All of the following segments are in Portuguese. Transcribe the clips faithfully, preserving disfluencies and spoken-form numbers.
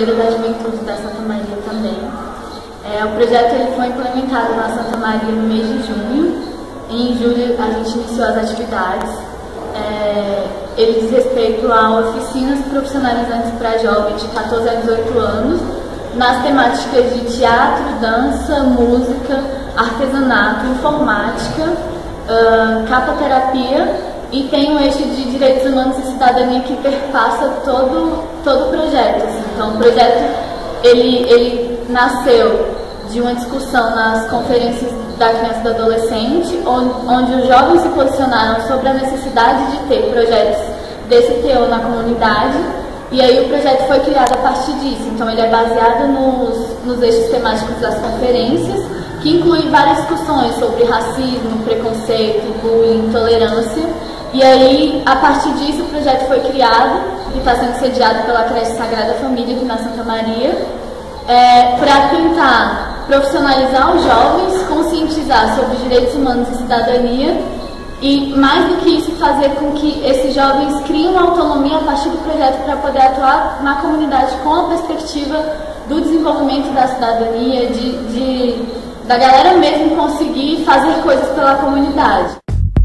Conselho da Juventude da Santa Maria também. É, o projeto ele foi implementado na Santa Maria no mês de junho. Em julho a gente iniciou as atividades. É, ele diz respeito a oficinas profissionalizantes para jovens de quatorze a dezoito anos, nas temáticas de teatro, dança, música, artesanato, informática, uh, capoterapia, e tem um eixo de direitos humanos e cidadania que perpassa todo, todo o projeto. Assim. Então o projeto ele, ele nasceu de uma discussão nas conferências da criança e do adolescente, onde, onde os jovens se posicionaram sobre a necessidade de ter projetos desse teor na comunidade, e aí o projeto foi criado a partir disso. Então ele é baseado nos, nos eixos temáticos das conferências, que inclui várias discussões sobre racismo, preconceito, bullying, intolerância, e aí a partir disso o projeto foi criado e está sendo sediado pela Creche Sagrada Família aqui na Santa Maria, é, para tentar profissionalizar os jovens, conscientizar sobre direitos humanos e cidadania, e mais do que isso, fazer com que esses jovens criem uma autonomia a partir do projeto para poder atuar na comunidade com a perspectiva do desenvolvimento da cidadania, de, de, da galera mesmo conseguir fazer coisas pela comunidade.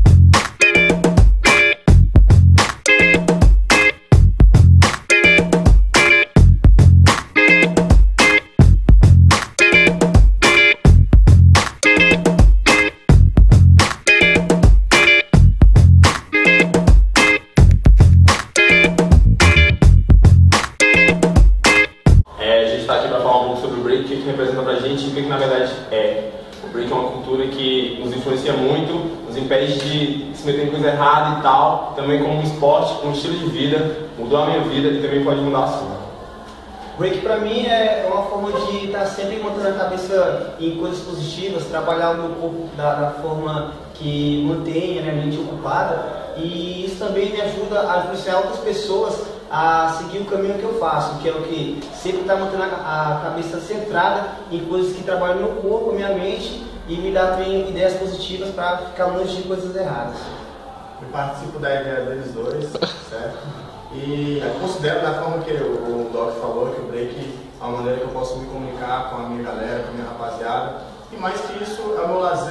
O que representa pra gente e o que na verdade é. O break é uma cultura que nos influencia muito, nos impede de se meter em coisa errada e tal, também como um esporte, um estilo de vida, mudou a minha vida e também pode mudar a sua. Break pra mim é uma forma de estar sempre mantendo a cabeça em coisas positivas, trabalhar o meu corpo da, da forma que mantenha a minha mente ocupada, e isso também me ajuda a influenciar outras pessoas a seguir o caminho que eu faço, que é o que sempre está mantendo a, a cabeça centrada em coisas que trabalham meu corpo, minha mente, e me dá também ideias positivas para ficar longe de coisas erradas. Eu participo da ideia deles dois, certo? E eu considero, da forma que o, o Doc falou, que o break é uma maneira que eu posso me comunicar com a minha galera, com a minha rapaziada, e mais que isso, é o meu lazer.